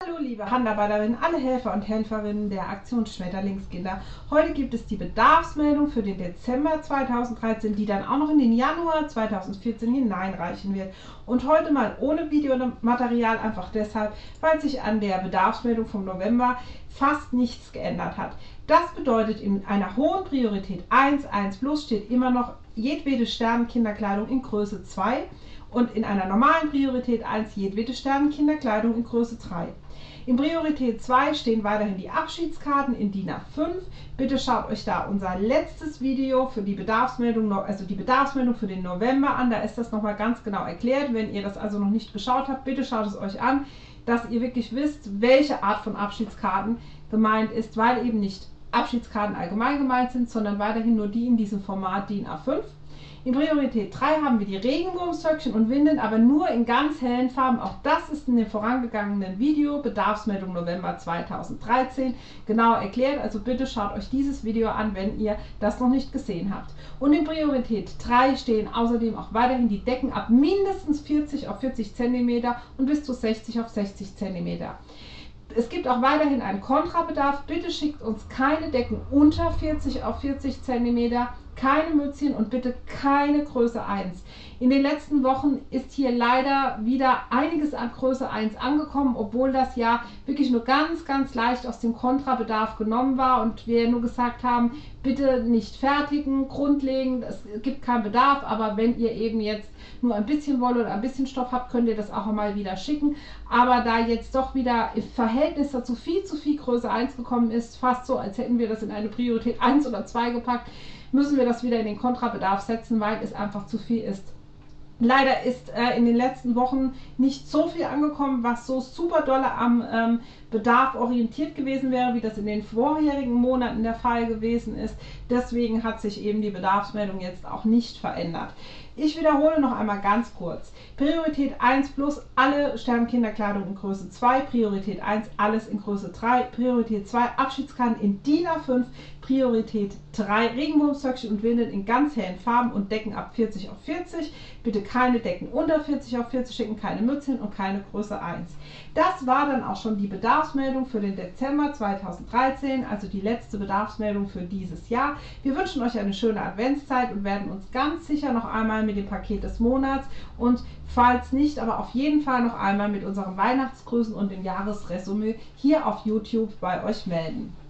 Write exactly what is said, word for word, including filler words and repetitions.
Hallo liebe Handarbeiterinnen, alle Helfer und Helferinnen der Aktion Schmetterlingskinder. Heute gibt es die Bedarfsmeldung für den Dezember zweitausenddreizehn, die dann auch noch in den Januar zweitausendvierzehn hineinreichen wird. Und heute mal ohne Videomaterial, einfach deshalb, weil sich an der Bedarfsmeldung vom November fast nichts geändert hat. Das bedeutet, in einer hohen Priorität eins, eins plus steht immer noch jedwede Sternenkinderkleidung in Größe zwei. Und in einer normalen Priorität eins jedwede Sternenkinderkleidung in Größe drei. In Priorität zwei stehen weiterhin die Abschiedskarten in DIN A fünf. Bitte schaut euch da unser letztes Video für die Bedarfsmeldung, also die Bedarfsmeldung für den November an. Da ist das nochmal ganz genau erklärt. Wenn ihr das also noch nicht geschaut habt, bitte schaut es euch an, dass ihr wirklich wisst, welche Art von Abschiedskarten gemeint ist, weil eben nicht Abschiedskarten allgemein gemeint sind, sondern weiterhin nur die in diesem Format DIN A fünf. In Priorität drei haben wir die Regenwurmsöckchen und Windeln, aber nur in ganz hellen Farben. Auch das ist in dem vorangegangenen Video, Bedarfsmeldung November zweitausenddreizehn, genau erklärt. Also bitte schaut euch dieses Video an, wenn ihr das noch nicht gesehen habt. Und in Priorität drei stehen außerdem auch weiterhin die Decken ab mindestens vierzig auf vierzig Zentimeter und bis zu sechzig auf sechzig Zentimeter. Es gibt auch weiterhin einen Kontrabedarf. Bitte schickt uns keine Decken unter vierzig auf vierzig Zentimeter, keine Mützchen und bitte keine Größe eins. In den letzten Wochen ist hier leider wieder einiges an Größe eins angekommen, obwohl das ja wirklich nur ganz, ganz leicht aus dem Kontrabedarf genommen war und wir nur gesagt haben, bitte nicht fertigen, grundlegend, es gibt keinen Bedarf, aber wenn ihr eben jetzt nur ein bisschen Wolle oder ein bisschen Stoff habt, könnt ihr das auch mal wieder schicken. Aber da jetzt doch wieder im Verhältnis dazu viel zu viel Größe eins gekommen ist, fast so, als hätten wir das in eine Priorität eins oder zwei gepackt, müssen wir das wieder in den Kontrabedarf setzen, weil es einfach zu viel ist. Leider ist äh, in den letzten Wochen nicht so viel angekommen, was so super dolle am ähm, Bedarf orientiert gewesen wäre, wie das in den vorherigen Monaten der Fall gewesen ist. Deswegen hat sich eben die Bedarfsmeldung jetzt auch nicht verändert. Ich wiederhole noch einmal ganz kurz. Priorität eins plus alle Sternenkinderkleidung in Größe zwei, Priorität eins alles in Größe drei, Priorität zwei Abschiedskarten in DIN A fünf, Priorität drei Regenwurmsöckchen und Windeln in ganz hellen Farben und Decken ab vierzig auf vierzig. Bitte keine Decken unter vierzig auf vierzig schicken, keine Mützchen und keine Größe eins. Das war dann auch schon die Bedarfsmeldung für den Dezember zweitausenddreizehn, also die letzte Bedarfsmeldung für dieses Jahr. Wir wünschen euch eine schöne Adventszeit und werden uns ganz sicher noch einmal mit dem Paket des Monats und falls nicht, aber auf jeden Fall noch einmal mit unseren Weihnachtsgrüßen und dem Jahresresümee hier auf YouTube bei euch melden.